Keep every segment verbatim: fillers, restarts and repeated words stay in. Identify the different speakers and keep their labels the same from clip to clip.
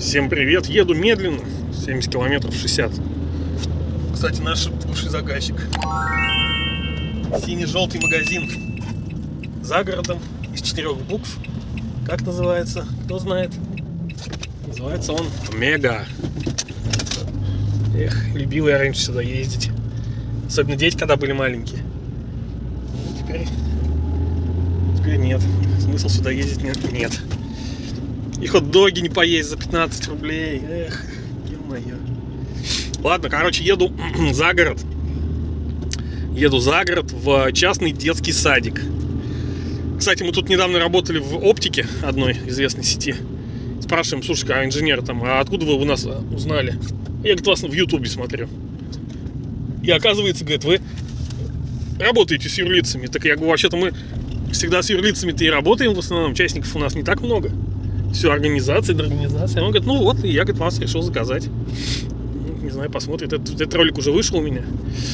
Speaker 1: Всем привет! Еду медленно, семьдесят километров, шестьдесят. Кстати, наш бывший заказчик. Синий-желтый магазин за городом из четырех букв. Как называется? Кто знает? Называется он Мега. Эх, любил я раньше сюда ездить. Особенно дети, когда были маленькие. Теперь, теперь нет. Смысл сюда ездить нет. нет. И хот-доги не поесть за пятнадцать рублей. Эх, ё-моё. Ладно, короче, еду за город. Еду за город в частный детский садик. Кстати, мы тут недавно работали в оптике одной известной сети. Спрашиваем, слушай, а инженер там, а откуда вы у нас узнали? Я, говорит, вас в Ютубе смотрю. И оказывается, говорит, вы работаете с юрлицами. Так я говорю, вообще-то мы всегда с юрлицами-то и работаем в основном. Участников у нас не так много. Все организация, организация. Он говорит, ну вот, и я, говорит, вас решил заказать. Не знаю, посмотрит. Этот, этот ролик уже вышел у меня.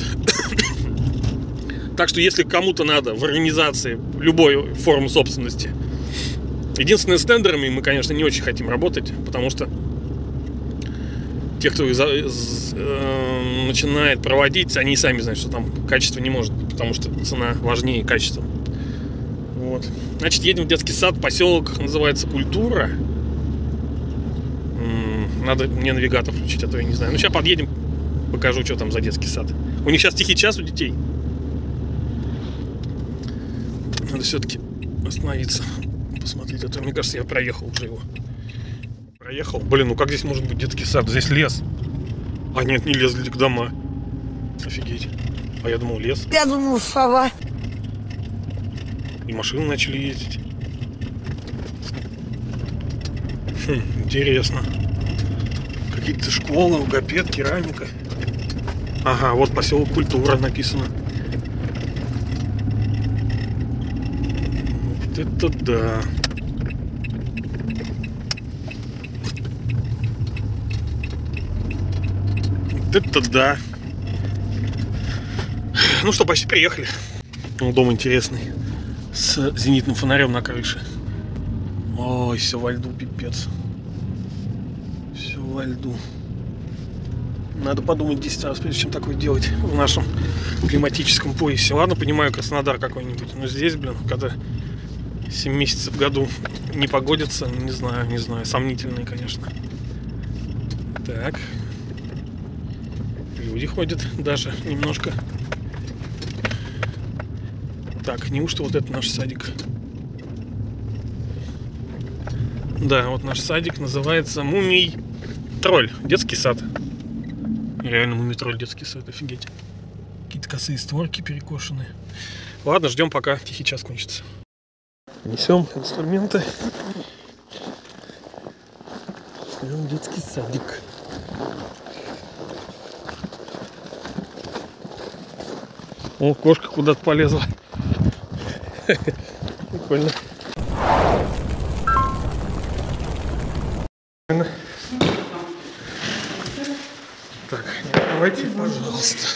Speaker 1: Так что, если кому-то надо в организации любой формы собственности, единственное, с тендерами мы, конечно, не очень хотим работать, потому что те, кто их за, э, начинает проводить, они сами знают, что там качество не может быть, потому что цена важнее качества. Вот. Значит, едем в детский сад, поселок называется Культура. Надо мне навигатор включить, а то я не знаю. Ну, сейчас подъедем, покажу, что там за детский сад. У них сейчас тихий час у детей. Надо все-таки остановиться, посмотреть. А то, мне кажется, я проехал уже его. Проехал. Блин, ну как здесь может быть детский сад? Здесь лес. А нет, не лес, для дома. Офигеть. А я думал, лес.
Speaker 2: Я думал, сова.
Speaker 1: И машины начали ездить. Хм, интересно. Какие-то школы, логопед, керамика. Ага, вот поселок Культура написано. Вот это да. Вот это да. Ну что, почти приехали. Дом интересный. С зенитным фонарем на крыше. Ой, все во льду, пипец. Все во льду. Надо подумать десять раз, прежде чем такое делать в нашем климатическом поясе. Ладно, понимаю, Краснодар какой-нибудь. Но здесь, блин, когда семь месяцев в году не погодится, не знаю, не знаю. Сомнительные, конечно. Так. Люди ходят даже немножко. Так, неужто вот это наш садик? Да, вот наш садик называется Мумий-тролль. Детский сад. Реально Мумий-тролль, детский сад, офигеть. Какие-то косые створки перекошенные. Ладно, ждем, пока тихий час кончится. Несем инструменты. Ждем детский садик. О, кошка куда-то полезла. Прикольно. Так, давайте, пожалуйста.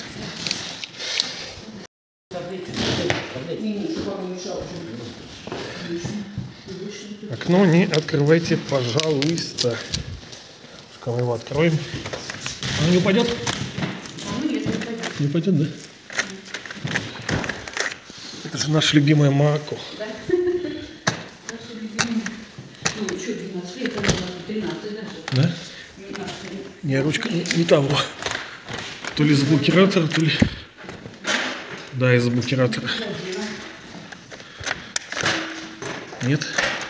Speaker 1: Окно не открывайте, пожалуйста. Мы его откроем. Оно не упадет? Не упадет, да? Это же наша любимая Мако.
Speaker 3: Да? Наша любимая. Ну, что, двенадцать лет, это тринадцать даже.
Speaker 1: Да? Не, ручка не, не того. То ли из блокиратора, то ли... Да, из блокиратора. Нет.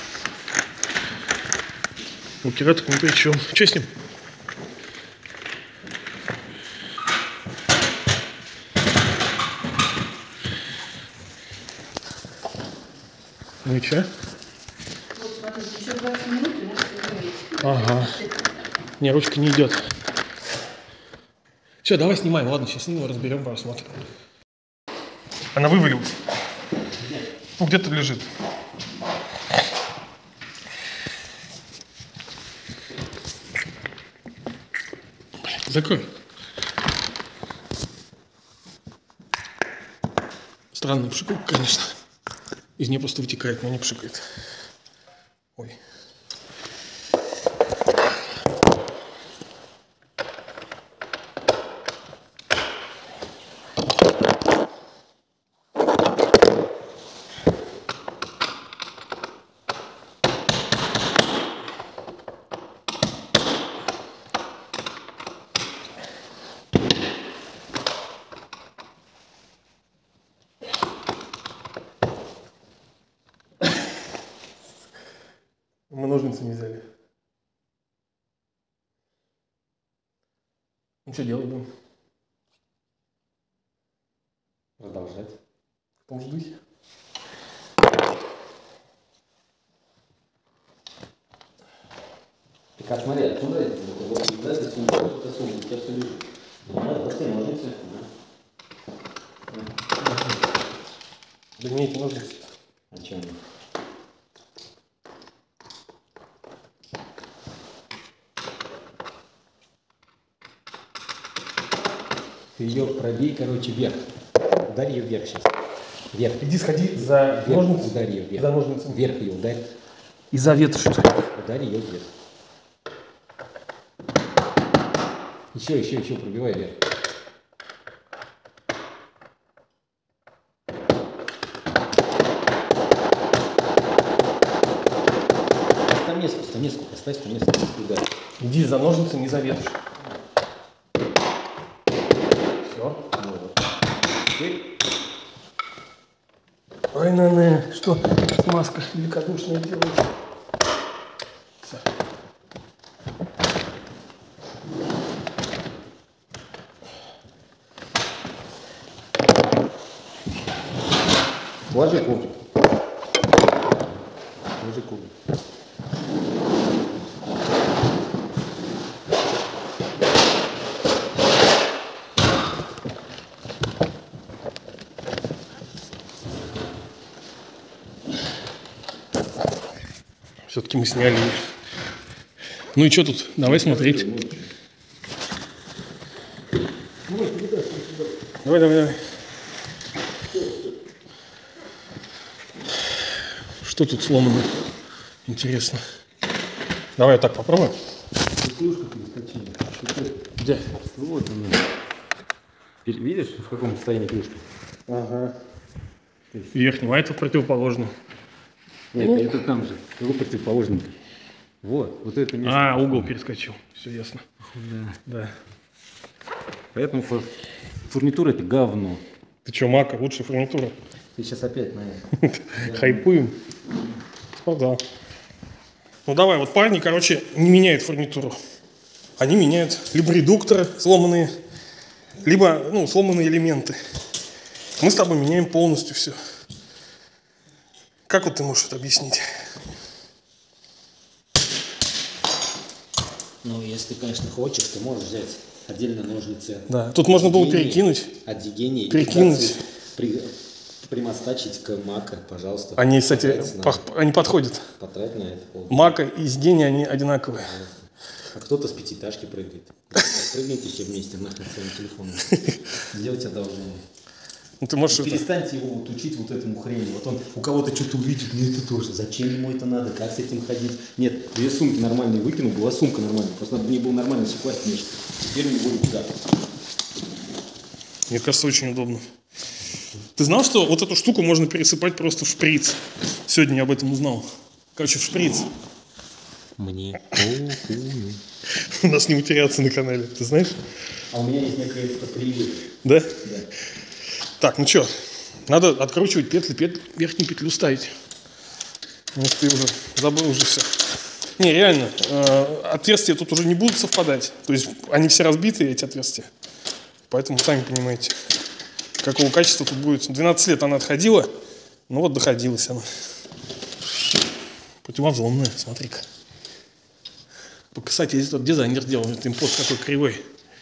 Speaker 1: Блокиратор ни при чем. Что с ним? Ну и что?
Speaker 3: Вот, смотрите, еще двадцать минут, и можете умереть.
Speaker 1: Ага. Не, ручка не идет. Все, давай снимаем. Ладно, сейчас снимем, разберем, посмотрим. Она вывалилась. Ну, где-то лежит. Блин, закрой. Странный пшикалка, конечно. Из нее просто вытекает, но не пшикает. Ой. Мы ножницы не взяли. Ну что делать будем?
Speaker 2: Продолжать.
Speaker 1: В том же духе.
Speaker 2: Ты как смотри, откуда это? Вот сюда, это сумка, это сумка, у тебя все лежит. Надо простые ножницы.
Speaker 1: Да не эти ножницы.
Speaker 2: А чем они? Ты ее пробей, короче, вверх. Ударь ее вверх сейчас. Вверх.
Speaker 1: Иди сходи за
Speaker 2: Вверх.
Speaker 1: ножницами.
Speaker 2: Ударь ее вверх.
Speaker 1: За ножницами.
Speaker 2: Вверх ее ударь.
Speaker 1: И за ветошью.
Speaker 2: Ударь ее вверх. Еще, еще, еще пробивай вверх. Стамеску, стамеску, поставь стамеску, ударь.
Speaker 1: Иди за ножницами, не за ветошью. Все.
Speaker 2: Вот. Теперь
Speaker 1: Ой, на-на, что смазка великодушная делает. Все.
Speaker 2: ложи коврик. Ложи коврик.
Speaker 1: Все-таки мы сняли. Ну и что тут? Давай смотреть. Давай, давай, давай. Что тут сломано? Интересно. Давай вот так попробуем. Где?
Speaker 2: Вот он. Видишь, в каком состоянии крышка?
Speaker 1: Ага. Верхнего, а это противоположно.
Speaker 2: Нет, ну, это там же. Его противоположный. Вот, вот это место.
Speaker 1: А, угол перескочил. Все ясно.
Speaker 2: Да.
Speaker 1: Да.
Speaker 2: Поэтому фур... фурнитура это говно.
Speaker 1: Ты что, Мака, лучшая фурнитура?
Speaker 2: Ты сейчас опять на это.
Speaker 1: Хайпуем. Спортзал. Ну давай, вот парни, короче, не меняют фурнитуру. Они меняют либо редукторы сломанные, либо, ну, сломанные элементы. Мы с тобой меняем полностью все. Как вот ты можешь это объяснить?
Speaker 2: Ну, если ты, конечно, хочешь, ты можешь взять отдельно ножницы.
Speaker 1: Да, тут можно было перекинуть.
Speaker 2: От Дигения.
Speaker 1: Перекинуть.
Speaker 2: При, примостачить к Мака, пожалуйста.
Speaker 1: Они, кстати, по, они подходят.
Speaker 2: Потратить на это полностью.
Speaker 1: Мака и Дигения, они одинаковые.
Speaker 2: А кто-то с пятиэтажки прыгает. Прыгайте все вместе нахрен своим телефоном. Сделайте одолжение.
Speaker 1: Ну, ты можешь
Speaker 2: перестаньте это... его вот учить вот этому хрени. Вот он у кого-то что-то увидит, мне это тоже. Зачем ему это надо? Как с этим ходить? Нет, две сумки нормальные выкинул, была сумка нормальная. Просто надо мне было нормально все класть вместе. Теперь не будет туда.
Speaker 1: Мне кажется, очень удобно. Ты знал, что вот эту штуку можно пересыпать просто в шприц? Сегодня я об этом узнал. Короче, в шприц.
Speaker 2: Мне
Speaker 1: У нас не утеряться на канале, ты знаешь?
Speaker 2: А у меня есть некое привет.
Speaker 1: Да?
Speaker 2: Да.
Speaker 1: Так, ну что, надо откручивать петли, петли, верхнюю петлю ставить. Вот ты уже забыл уже все. Не, реально, э, отверстия тут уже не будут совпадать. То есть они все разбитые, эти отверстия. Поэтому сами понимаете, какого качества тут будет. двенадцать лет она отходила, ну вот доходилась она. Противовзломная, смотри-ка. Кстати, здесь тот дизайнер сделал, этот импост такой кривой.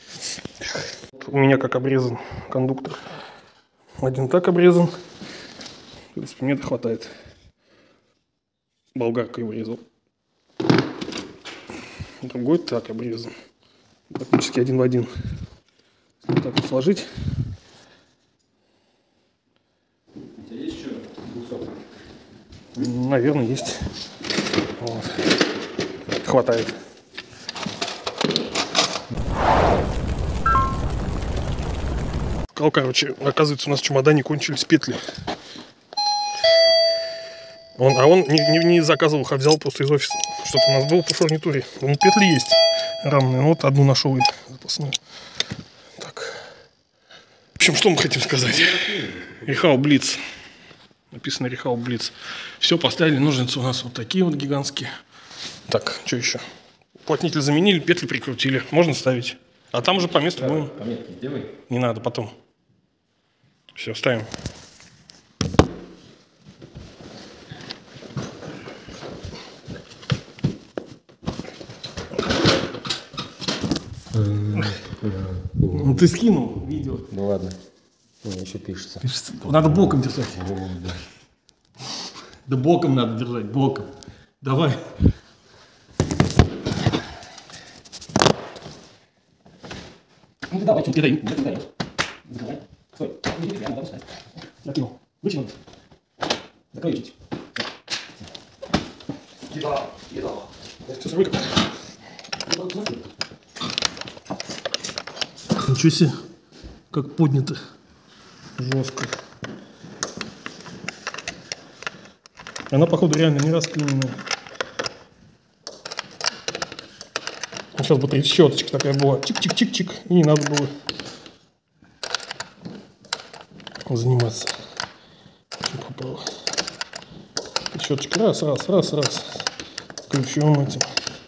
Speaker 1: У меня как обрезан кондуктор. Один так обрезан. В принципе, мне это хватает. Болгаркой вырезал. Другой так обрезан. Практически один в один. Вот так вот сложить.
Speaker 2: У тебя есть еще кусок?
Speaker 1: Наверное, есть. Вот. Хватает. Сказал, короче, оказывается, у нас в чемодане кончились петли. Он, а он не, не, не заказывал их, а взял просто из офиса. Что-то у нас было по фурнитуре. Ну, петли есть равные. Вот одну нашел и запасную. Так. В общем, что мы хотим сказать? Рихау Блиц. Написано Рихау Блиц. Все, поставили ножницы у нас вот такие вот гигантские. Так, что еще? Уплотнитель заменили, петли прикрутили. Можно ставить. А там уже по месту
Speaker 2: Да,
Speaker 1: будем.
Speaker 2: пометки сделай.
Speaker 1: Не надо, потом. Все, ставим. Ну ты скинул видео.
Speaker 2: Ну ладно. У меня еще пишется.
Speaker 1: Пишется. Надо боком держать.
Speaker 2: О, да.
Speaker 1: Да боком надо держать, боком. Давай. Ну давай, что кидай. Давай. Стой. Закинул. Вытянул. Закрой чуть. Кидал. Кидал. Все, забыл как. Ничего себе. Как поднято. Жестко. Она, походу, реально не расклеенная. Сейчас бы щеточка такая была. Чик-чик-чик-чик. И не надо было заниматься. Чем попало. Щеточка. Раз, раз, раз, раз. Ключом этим.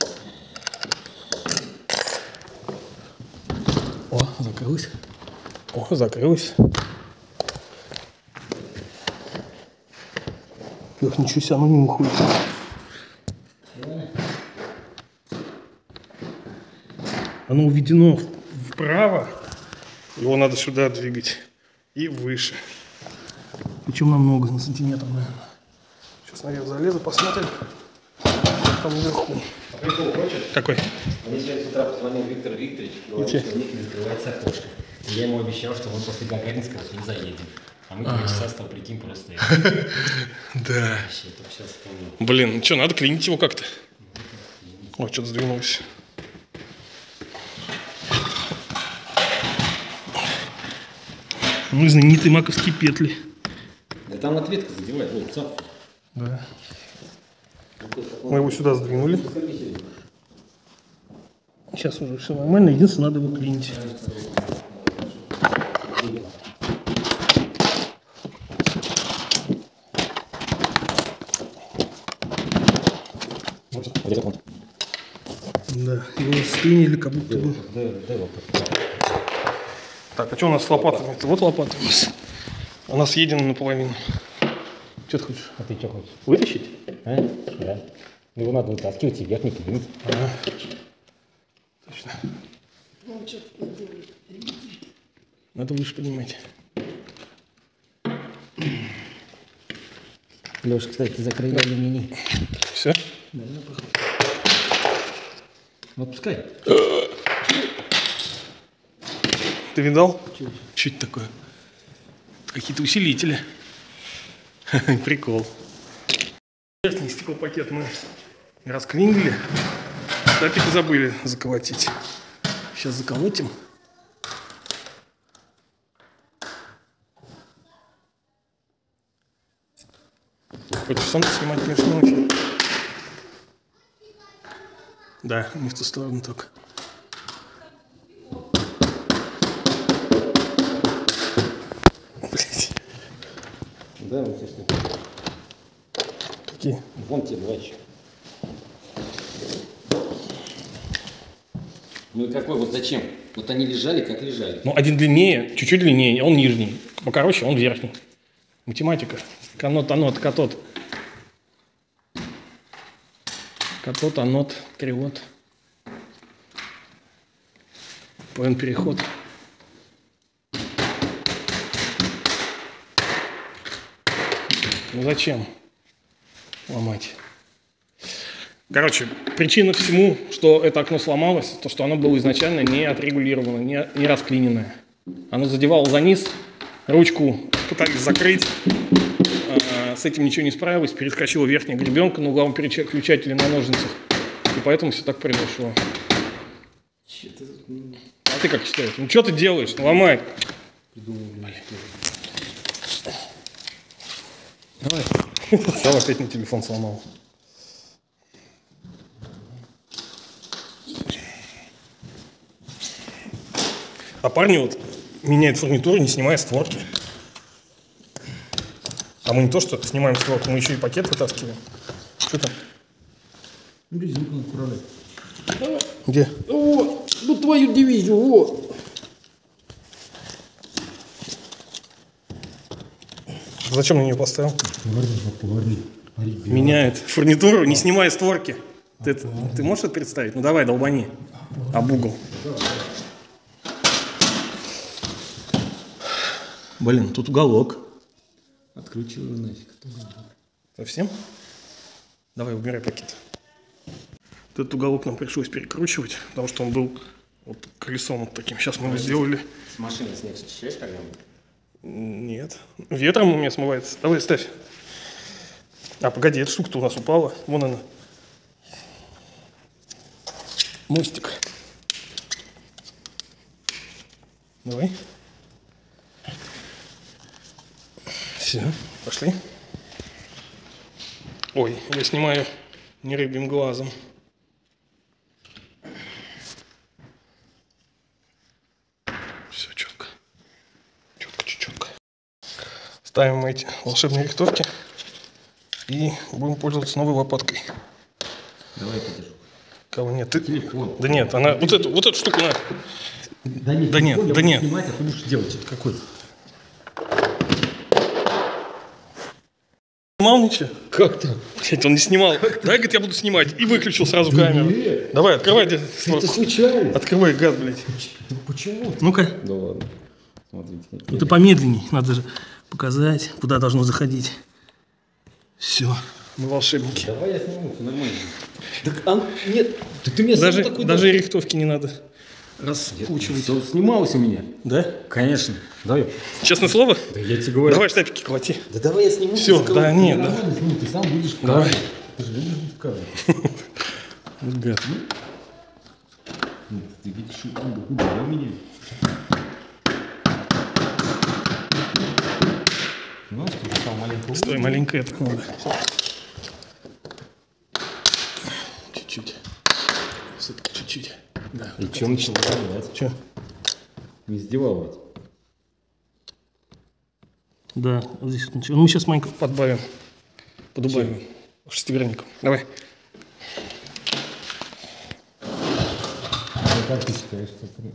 Speaker 1: О, закрылась. О, закрылась. Эх, ничего себе, оно не уходит. Оно уведено вправо. Его надо сюда двигать. И выше. Причем намного, на сантиметр, наверное. Сейчас наверх залезу, посмотрим. Что там наверху.
Speaker 2: А прикол хочешь?
Speaker 1: Какой?
Speaker 2: Мне сегодня с утра позвонил Виктор Викторович, говорит, что у них не закрывается окошко. И я ему обещал, что он после Гагаринского не заедет. А мы два часа стал, прикинь, просто...
Speaker 1: Да. Блин, ну что, надо клинить его как-то. Ой, что-то сдвинулось. Ну и знаменитые маковские петли.
Speaker 2: Да там ответка задевает, вот, цап.
Speaker 1: Да. Мы его сюда сдвинули. Сейчас уже все нормально, единственное, надо его клинить. Да, его склинили как будто бы. Так, а что у нас с лопатами? Это вот лопата у нас. Она съедена наполовину. Что ты хочешь?
Speaker 2: А ты что хочешь?
Speaker 1: Вытащить?
Speaker 2: А? Да. Его надо вытаскивать и вверх не клинить.
Speaker 1: Ага. Точно. Надо выше поднимать.
Speaker 2: Леш, кстати, закрыли алюминий.
Speaker 1: Все?
Speaker 2: Да, ну, пускай.
Speaker 1: Ты видал? Что это такое? Какие-то усилители. Прикол. Верхний стеклопакет мы расклинили. Тапики забыли заколотить. Сейчас заколотим. Хочешь сам снимать, конечно, очень. Да, не в ту сторону только. Блять.
Speaker 2: Да, вот если.
Speaker 1: Какие?
Speaker 2: Вон те два еще. Ну и какой, вот зачем? Вот они лежали, как лежали.
Speaker 1: Ну, один длиннее, чуть-чуть длиннее, он нижний. Покороче, он верхний. Математика. Канот, анот, катод. Катод, анот, кривот. План переход. Ну зачем ломать? Короче, причина всему, что это окно сломалось, то, что оно было изначально не отрегулировано, не, не расклиненное. Оно задевало за низ, ручку пытались закрыть, а, с этим ничего не справилось, перескочила верхняя гребенка на угловом переключателе на ножницах, и поэтому все так произошло. А ты как считаешь? Ну что ты делаешь? Ну, ломай. Давай. Сам опять на телефон сломал. А парни вот меняют фурнитуру, не снимая створки. А мы не то, что снимаем створку, мы еще и пакет вытаскиваем. Что там?
Speaker 2: Резинку надо управлять.
Speaker 1: Где?
Speaker 2: О, ну твою дивизию, вот.
Speaker 1: Зачем на нее поставил?
Speaker 2: Поверни, поверни.
Speaker 1: Меняет фурнитуру, не снимая створки. Ты, это, ты можешь это представить? Ну давай, долбани. Об угол. Блин, тут уголок.
Speaker 2: Открутил его нафиг.
Speaker 1: Совсем? Давай, убирай пакет. Этот уголок нам пришлось перекручивать, потому что он был вот колесом вот таким. Сейчас мы его сделали.
Speaker 2: С машины снег счищаешь когда-нибудь?
Speaker 1: Нет. Ветром у меня смывается. Давай, ставь. А, погоди, эта штука-то у нас упала. Вон она. Мостик. Давай. Все, пошли. Ой, я снимаю не рыбьим глазом. Все четко. Четко, четко. Ставим эти волшебные рихтовки и будем пользоваться новой лопаткой.
Speaker 2: Давай я подержу.
Speaker 1: Кого нет? Ты...
Speaker 2: Телефон.
Speaker 1: Да нет, она вот эту, вот эту штуку на.
Speaker 2: Да нет,
Speaker 1: Да нет, да нет.
Speaker 2: Снимать, а ты будешь делать.
Speaker 1: Какой? Снимал ничего?
Speaker 2: Как так?
Speaker 1: Блять, он не снимал. Дай, говорит, я буду снимать. И выключил сразу камеру.
Speaker 2: Нет.
Speaker 1: Давай, открывай.
Speaker 2: Это случайно.
Speaker 1: Открывай газ, блядь.
Speaker 2: Почему?
Speaker 1: Ну-ка.
Speaker 2: Да ладно. Смотрите.
Speaker 1: Ну ты помедленней. Надо же показать, куда должно заходить. Все. Мы волшебники.
Speaker 2: Давай я сниму, все нормально. Так, а, нет, так ты мне
Speaker 1: Даже,
Speaker 2: сам такой
Speaker 1: даже
Speaker 2: дал.
Speaker 1: рихтовки не надо раскручивать.
Speaker 2: Все снималось у меня.
Speaker 1: Да?
Speaker 2: Конечно. Давай.
Speaker 1: Честное слово?
Speaker 2: Да я тебе говорю.
Speaker 1: Давай штапики колоти.
Speaker 2: Да давай я сниму.
Speaker 1: Всё,
Speaker 2: ты
Speaker 1: да,
Speaker 2: ты
Speaker 1: нет,
Speaker 2: нормально
Speaker 1: да.
Speaker 2: сними, ты сам будешь в
Speaker 1: Давай.
Speaker 2: кадре. Ты же любишь быть в кадре.
Speaker 1: Ребят.
Speaker 2: Нет, ты видишь, что куда, куда я меня. Ну, что же, сам маленький.
Speaker 1: Стой, маленько это надо. Чуть-чуть. Все-таки чуть-чуть. Да.
Speaker 2: И чем начал делать?
Speaker 1: Че?
Speaker 2: Не издевалась.
Speaker 1: Да, вот здесь вот ничего. Ну, мы сейчас маленько подбавим. Подубавим. Шестигранником. Давай.
Speaker 2: Ну, как ты считаешь, что ты...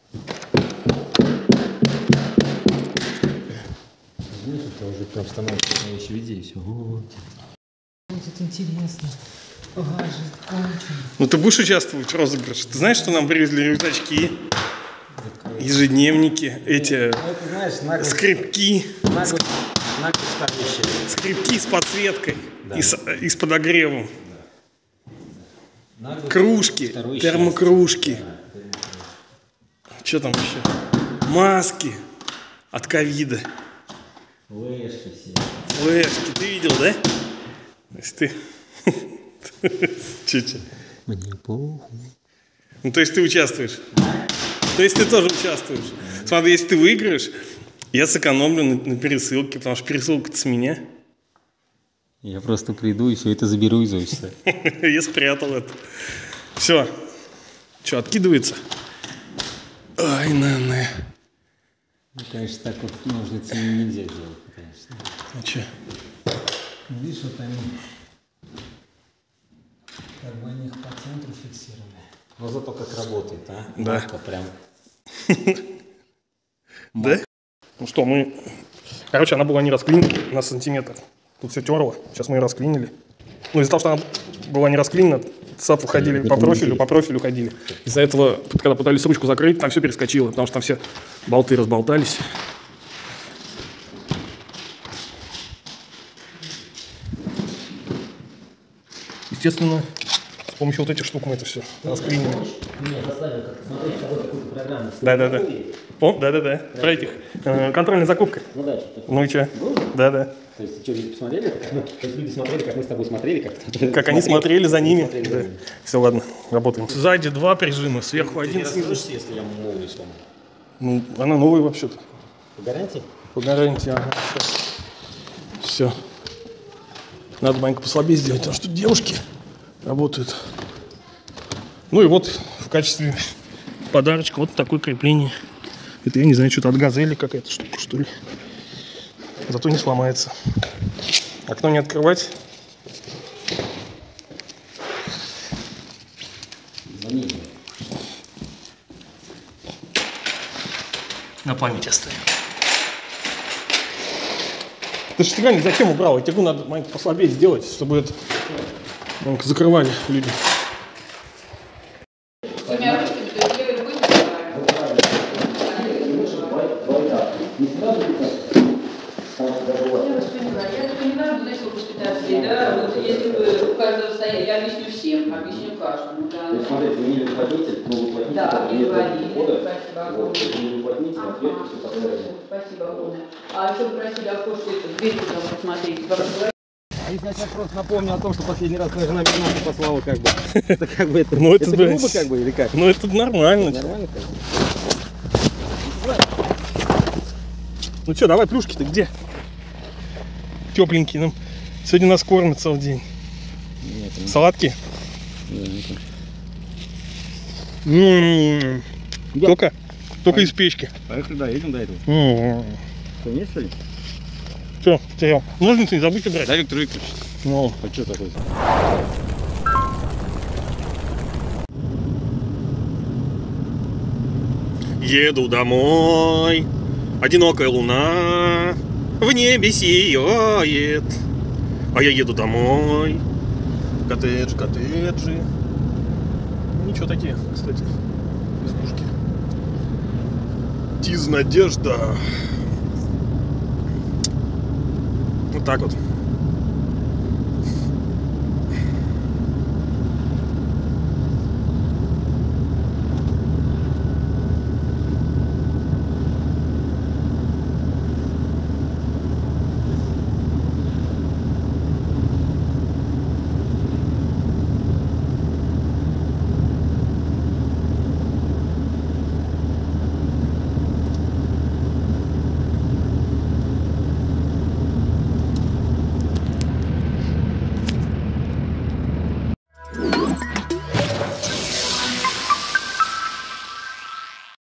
Speaker 2: Видишь, это уже прям становится на еще виде, все. Вот. Тут интересно. Ага, жизнь кончена.
Speaker 1: Ну, ты будешь участвовать в розыгрыше? Ты знаешь, что нам привезли рюкзачки, ежедневники, эти
Speaker 2: Ну, это, знаешь, наглость,
Speaker 1: скрипки,
Speaker 2: наглость, наглость ставящая.
Speaker 1: скрипки с подсветкой
Speaker 2: Да.
Speaker 1: и, с, и с подогревом,
Speaker 2: Наглость
Speaker 1: кружки,
Speaker 2: второй
Speaker 1: термокружки.
Speaker 2: счастье. Да,
Speaker 1: Что там еще? Маски от ковида,
Speaker 2: флешки все.
Speaker 1: флешки. Ты видел, да? То есть ты... Че-че?
Speaker 2: Мне похуй.
Speaker 1: Ну, то есть ты участвуешь? То есть ты тоже участвуешь? Смотри, если ты выиграешь, я сэкономлю на, на пересылке, потому что пересылка-то с меня.
Speaker 2: Я просто приду и все это заберу из офиса.
Speaker 1: Я спрятал это. Все. Что, откидывается? Ай, на-на.
Speaker 2: Ну, конечно, так вот ножницами нельзя делать, конечно.
Speaker 1: А что?
Speaker 2: Видишь, вот они как бы они их по центру фиксировали. Но зато как работает, а?
Speaker 1: Да.
Speaker 2: Марка прям.
Speaker 1: Да? Ну что, мы... Короче, она была не расклинена на сантиметр. Тут все терло. Сейчас мы ее расклинили. Ну, из-за того, что она была не расклинена, САП ходили по профилю, по профилю ходили. Из-за этого, когда пытались ручку закрыть, там все перескочило, потому что там все болты разболтались. Естественно, с помощью вот этих штук мы это все расклинили.
Speaker 2: Меня заставил как смотреть какую-то программу.
Speaker 1: Да-да-да. Пом? Да-да-да. Про этих. Э, контрольная закупка.
Speaker 2: Ну да, что-то.
Speaker 1: Ну и что? Да-да.
Speaker 2: То есть, что, люди посмотрели? Ну, то есть люди смотрели, как мы с тобой смотрели, как
Speaker 1: Как они смотрели за ними.
Speaker 2: Смотрели за ними.
Speaker 1: Все, ладно, работаем. Сзади два прижима, сверху
Speaker 2: Ты не
Speaker 1: один, снизу.
Speaker 2: расскажешься, если я новый сломаю?
Speaker 1: Ну, она новая вообще-то.
Speaker 2: По гарантии?
Speaker 1: По гарантии, ага. Все. Надо маленько послабее сделать, потому что девушки работают. Ну и вот в качестве подарочка вот такое крепление. Это, я не знаю, что-то от газели какая-то штука, что ли. Зато не сломается. Окно не открывать. На память оставим. Ты шестигранник зачем убрал? Тягу надо маленько послабее сделать, чтобы это закрывали люди.
Speaker 3: Двумя ручками, то есть левой рукой я это понимаю, знаете, в госпитации, да, вот если бы у каждого стояли, я объясню всем, объясню каждому, да.
Speaker 2: То есть, смотрите, вы не уплотнитель, но уплотнитель,
Speaker 3: Да,
Speaker 2: нет
Speaker 3: уплотнитель,
Speaker 2: входа.
Speaker 3: спасибо
Speaker 2: Вот,
Speaker 3: огромное.
Speaker 2: если не уплотнитель,
Speaker 3: Ага,
Speaker 2: ответ все поставили.
Speaker 3: спасибо огромное. А еще просили окошко, это, дверь там посмотреть.
Speaker 2: А если я сейчас просто напомню о том, что последний раз моя жена меня нахуй послала, как бы, это как бы, это,
Speaker 1: Ну, это,
Speaker 2: это
Speaker 1: блядь,
Speaker 2: грубо, как бы, или как?
Speaker 1: Ну это нормально.
Speaker 2: Нормально, как бы?
Speaker 1: Ну что, давай плюшки-то где? Тепленькие нам. Сегодня нас кормят целый день.
Speaker 2: Нет, нет.
Speaker 1: Салатки?
Speaker 2: Да, нет.
Speaker 1: М-м-м.
Speaker 2: Я-
Speaker 1: Только, только из печки.
Speaker 2: Поехали, да, едем до этого.
Speaker 1: М-м-м.
Speaker 2: Что, нет, что ли?
Speaker 1: Все, потерял. Ножницы не забудь убрать.
Speaker 2: Да, Виктор Викторович.
Speaker 1: Ну,
Speaker 2: А что такое?
Speaker 1: еду домой. Одинокая луна в небе сияет. А я еду домой. Коттедж, коттеджи. Ничего такие, кстати, избушки. Тиз Надежда. Вот так вот.